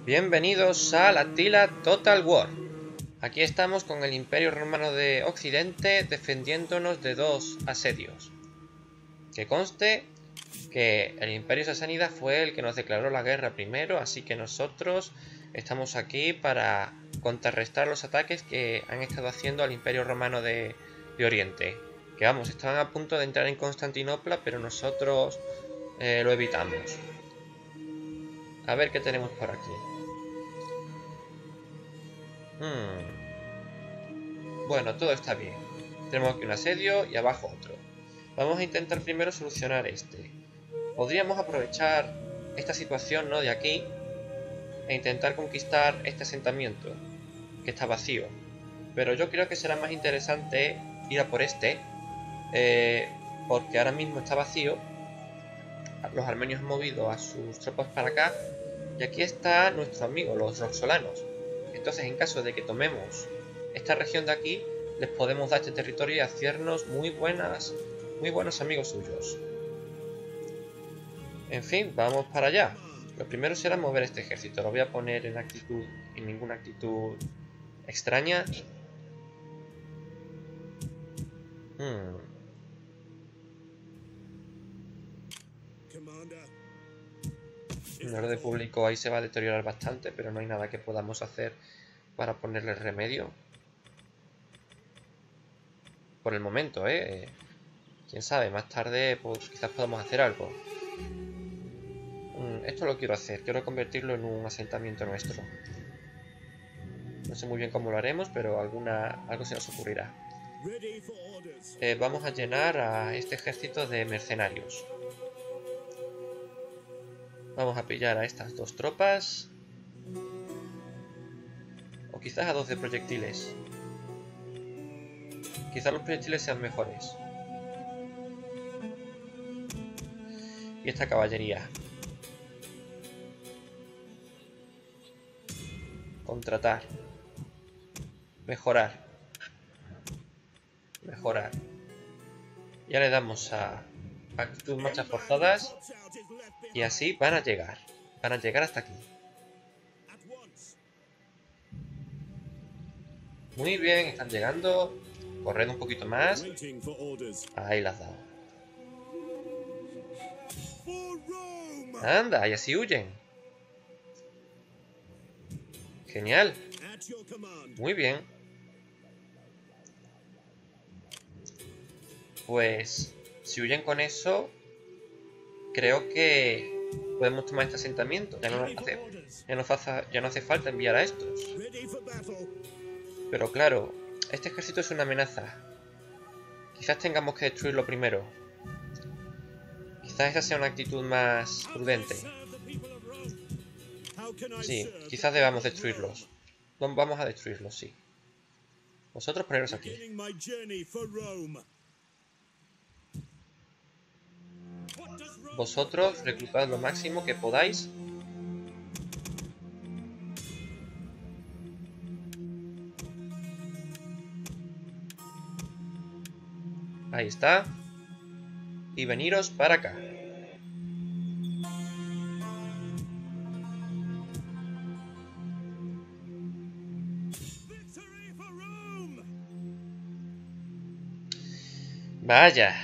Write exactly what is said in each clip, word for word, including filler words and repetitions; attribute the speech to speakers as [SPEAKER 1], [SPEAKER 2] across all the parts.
[SPEAKER 1] Bienvenidos a la Attila Total War. Aquí estamos con el Imperio Romano de Occidente defendiéndonos de dos asedios. Que conste que el Imperio Sasánida fue el que nos declaró la guerra primero, así que nosotros estamos aquí para contrarrestar los ataques que han estado haciendo al Imperio Romano de, de Oriente. Que vamos, estaban a punto de entrar en Constantinopla, pero nosotros eh, lo evitamos. A ver qué tenemos por aquí. Hmm. Bueno, todo está bien. Tenemos aquí un asedio y abajo otro. Vamos a intentar primero solucionar este. Podríamos aprovechar esta situación, ¿no?, de aquí e intentar conquistar este asentamiento, que está vacío. Pero yo creo que será más interesante ir a por este, eh, porque ahora mismo está vacío. Los armenios han movido a sus tropas para acá y aquí está nuestro amigo, los roxolanos. Entonces, en caso de que tomemos esta región de aquí, les podemos dar este territorio y hacernos muy buenas, muy buenos amigos suyos. En fin, vamos para allá. Lo primero será mover este ejército. Lo voy a poner en actitud, en ninguna actitud extraña. Hmm. El orden público ahí se va a deteriorar bastante, pero no hay nada que podamos hacer para ponerle remedio. Por el momento, ¿eh? Quién sabe, más tarde pues quizás podamos hacer algo. Mm, esto lo quiero hacer, quiero convertirlo en un asentamiento nuestro. No sé muy bien cómo lo haremos, pero alguna, algo se nos ocurrirá. Eh, vamos a llenar a este ejército de mercenarios. Vamos a pillar a estas dos tropas. O quizás a dos de proyectiles. Quizás los proyectiles sean mejores. Y esta caballería. Contratar. Mejorar. Mejorar. Ya le damos a actitud marchas forzadas. Y así van a llegar. Van a llegar hasta aquí. Muy bien, están llegando. Corred un poquito más. Ahí las has dado. Anda, y así huyen. Genial. Muy bien. Pues, si huyen con eso, creo que podemos tomar este asentamiento. Ya no hace, ya no hace, ya no hace falta enviar a estos. Pero claro, este ejército es una amenaza. Quizás tengamos que destruirlo primero. Quizás esa sea una actitud más prudente. Sí, quizás debamos destruirlos. Vamos a destruirlos, sí. Vosotros poneros aquí. Vosotros reclutad lo máximo que podáis. Ahí está. Y veniros para acá. Vaya.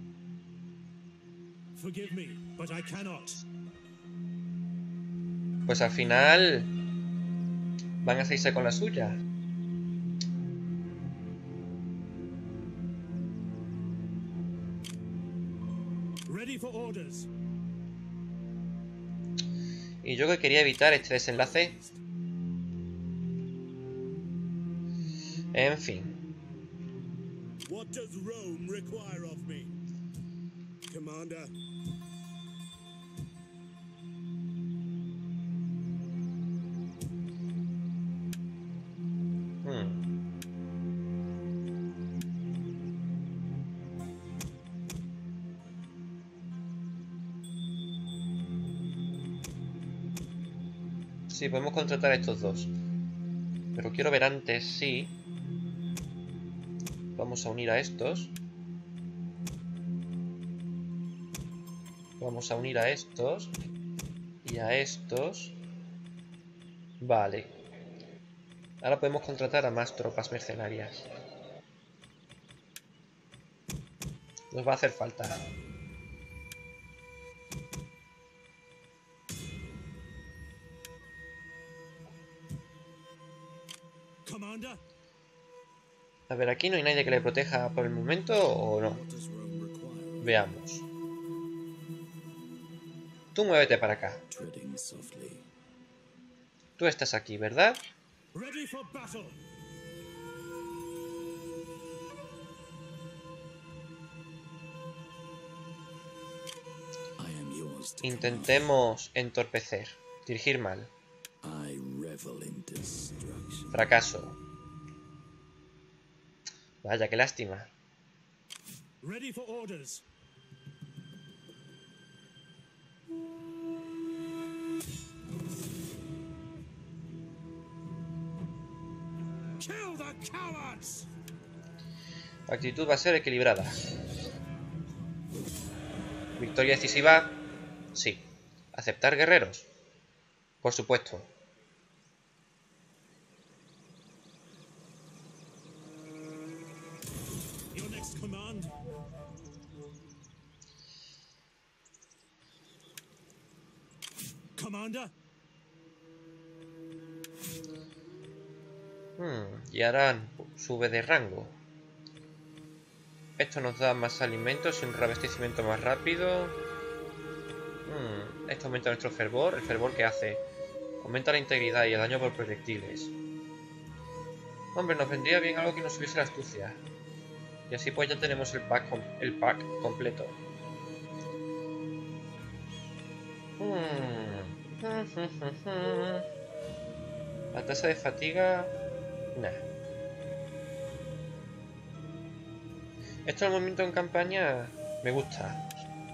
[SPEAKER 1] Pues al final van a salirse con la suya. Y yo que quería evitar este desenlace. En fin. Hmm. Sí, podemos contratar a estos dos. Pero quiero ver antes si... Vamos a unir a estos. Vamos a unir a estos. Y a estos. Vale. Ahora podemos contratar a más tropas mercenarias. Nos va a hacer falta. A ver, aquí no hay nadie que le proteja por el momento, ¿o no? Veamos. Tú muévete para acá. Tú estás aquí, ¿verdad? Intentemos entorpecer. Dirigir mal. Fracaso. Vaya, qué lástima. La actitud va a ser equilibrada. Victoria decisiva. Sí. ¿Aceptar guerreros? Por supuesto. Hmm, y ahora sube de rango. Esto nos da más alimentos y un reabastecimiento más rápido. Hmm, esto aumenta nuestro fervor. ¿El fervor que hace? Aumenta la integridad y el daño por proyectiles. Hombre, nos vendría bien algo que nos subiese la astucia. Y así pues ya tenemos el pack, com el pack completo. Hmm. La tasa de fatiga... Nah. Esto al momento en campaña me gusta.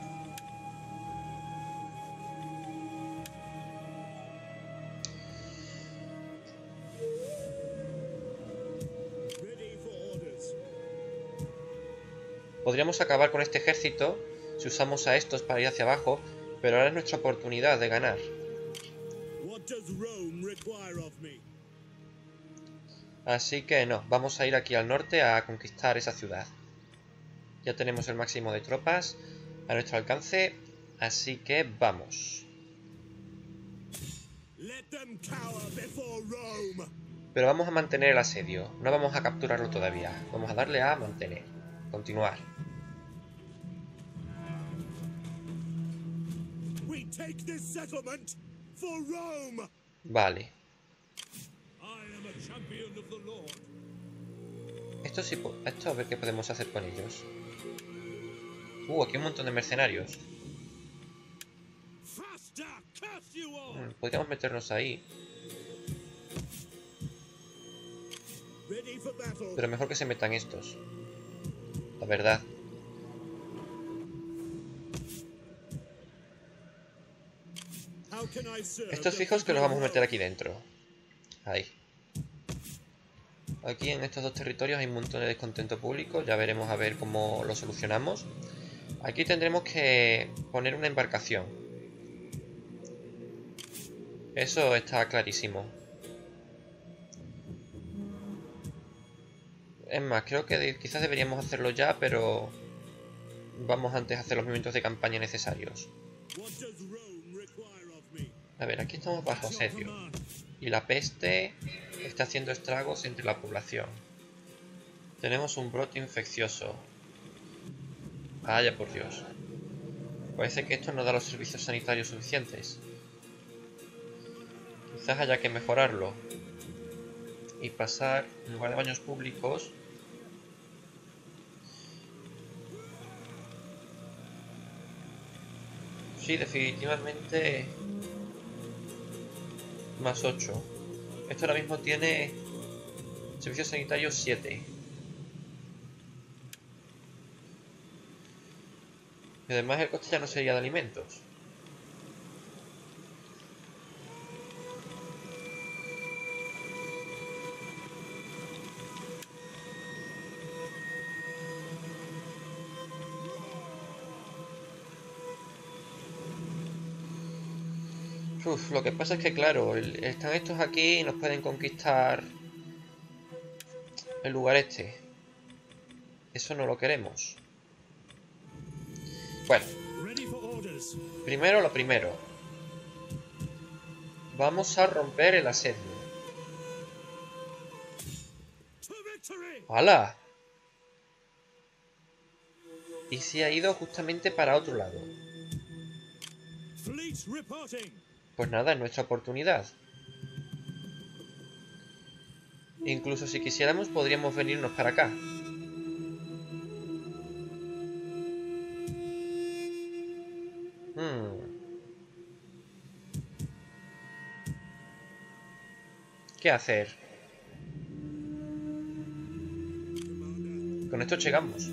[SPEAKER 1] Podríamos acabar con este ejército si usamos a estos para ir hacia abajo, pero ahora es nuestra oportunidad de ganar. Así que no, vamos a ir aquí al norte a conquistar esa ciudad. Ya tenemos el máximo de tropas a nuestro alcance, así que vamos. Pero vamos a mantener el asedio, no vamos a capturarlo todavía. Vamos a darle a mantener. Continuar. Vale. Esto sí, esto a ver qué podemos hacer con ellos. Uh, aquí hay un montón de mercenarios. Hmm, podríamos meternos ahí. Pero mejor que se metan estos. La verdad. Estos fijos que los vamos a meter aquí dentro. Ahí. Aquí en estos dos territorios hay un montón de descontento público. Ya veremos a ver cómo lo solucionamos. Aquí tendremos que poner una embarcación. Eso está clarísimo. Es más, creo que de, quizás deberíamos hacerlo ya, pero vamos antes a hacer los movimientos de campaña necesarios. A ver, aquí estamos bajo asedio. Y la peste está haciendo estragos entre la población. Tenemos un brote infeccioso. Vaya por Dios. Parece que esto no da los servicios sanitarios suficientes. Quizás haya que mejorarlo. Y pasar, en lugar de baños públicos, sí, definitivamente más ocho. Esto ahora mismo tiene servicios sanitarios siete. Y además el coste ya no sería de alimentos. Uf, lo que pasa es que, claro, el- están estos aquí y nos pueden conquistar el lugar este. Eso no lo queremos. Bueno, primero lo primero. Vamos a romper el asedio. ¡Hala! Y se ha ido justamente para otro lado. Pues nada, es nuestra oportunidad. Incluso si quisiéramos podríamos venirnos para acá. Hmm. ¿Qué hacer? Con esto llegamos.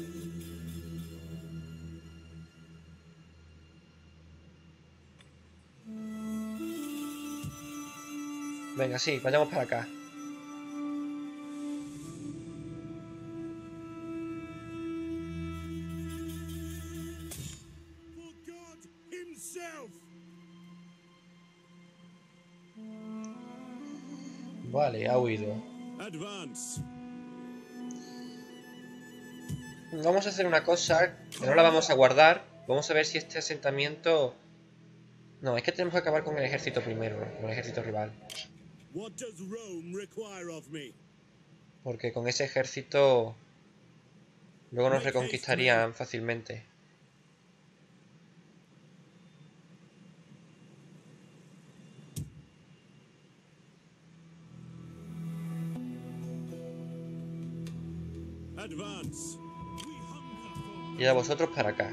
[SPEAKER 1] Venga, sí, vayamos para acá. Vale, ha huido. Vamos a hacer una cosa, que no la vamos a guardar. Vamos a ver si este asentamiento... No, es que tenemos que acabar con el ejército primero, con el ejército rival. Porque con ese ejército luego nos reconquistarían fácilmente. Y a vosotros para acá.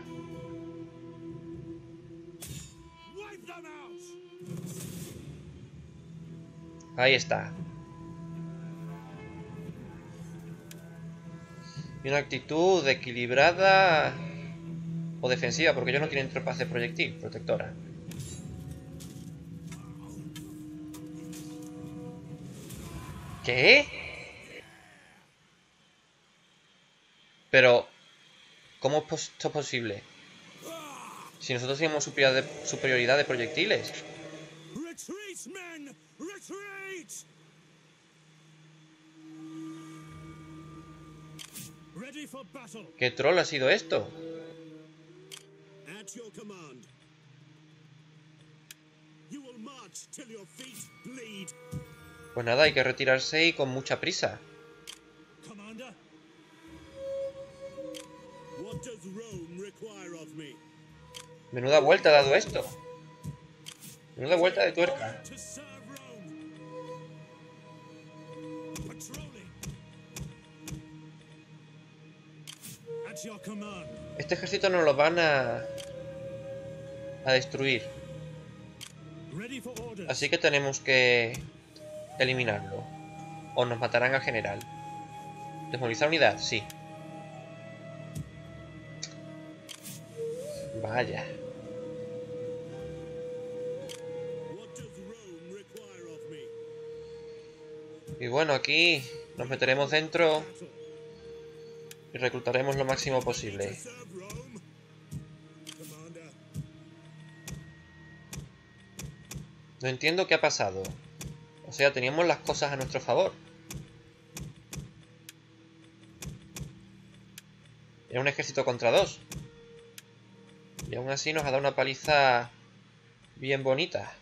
[SPEAKER 1] Ahí está. Y una actitud equilibrada o defensiva, porque ellos no tienen tropas de proyectil, protectora. ¿Qué? Pero, ¿cómo es pos- esto posible? Si nosotros tenemos superioridad de, superioridad de proyectiles. ¿Qué troll ha sido esto? Pues nada, hay que retirarse y con mucha prisa. Menuda vuelta ha dado esto. Menuda vuelta de tuerca. Este ejército nos lo van a... a destruir. Así que tenemos que eliminarlo. O nos matarán al general. ¿Desmovilizar unidad? Sí. Vaya. Y bueno, aquí nos meteremos dentro y reclutaremos lo máximo posible. No entiendo qué ha pasado. O sea, teníamos las cosas a nuestro favor. Era un ejército contra dos. Y aún así nos ha dado una paliza bien bonita.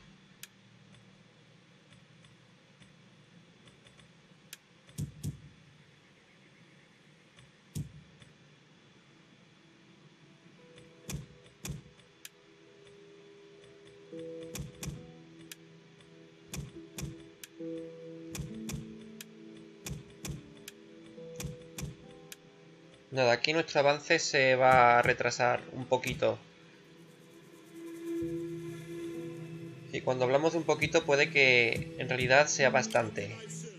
[SPEAKER 1] Nada, aquí nuestro avance se va a retrasar un poquito. Y cuando hablamos de un poquito puede que en realidad sea bastante.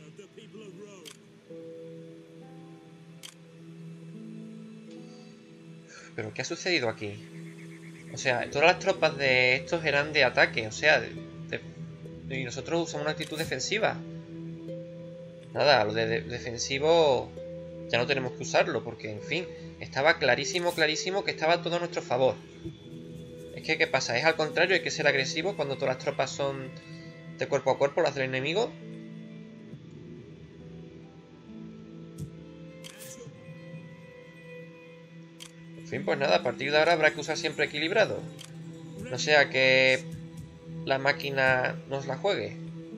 [SPEAKER 1] ¿Pero qué ha sucedido aquí? O sea, todas las tropas de estos eran de ataque, o sea, de, de, y nosotros usamos una actitud defensiva. Nada, lo de, de defensivo ya no tenemos que usarlo, porque en fin, estaba clarísimo, clarísimo que estaba todo a nuestro favor. Es que, ¿qué pasa? Es al contrario, hay que ser agresivo cuando todas las tropas son de cuerpo a cuerpo, las del enemigo. En fin, pues nada, a partir de ahora habrá que usar siempre equilibrado. No sea que la máquina nos la juegue.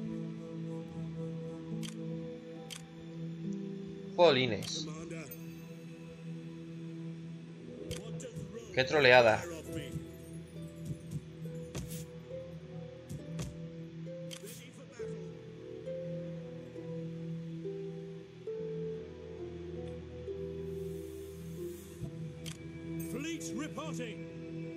[SPEAKER 1] Jolines. Qué troleada.
[SPEAKER 2] Fleet reporting.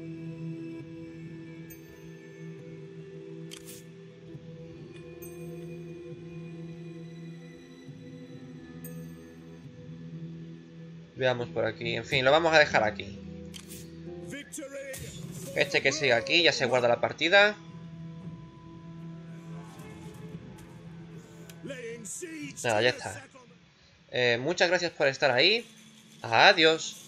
[SPEAKER 1] Veamos por aquí. En fin, lo vamos a dejar aquí. Este que sigue aquí, ya se guarda la partida. Nada, ya está. Eh, muchas gracias por estar ahí. Adiós.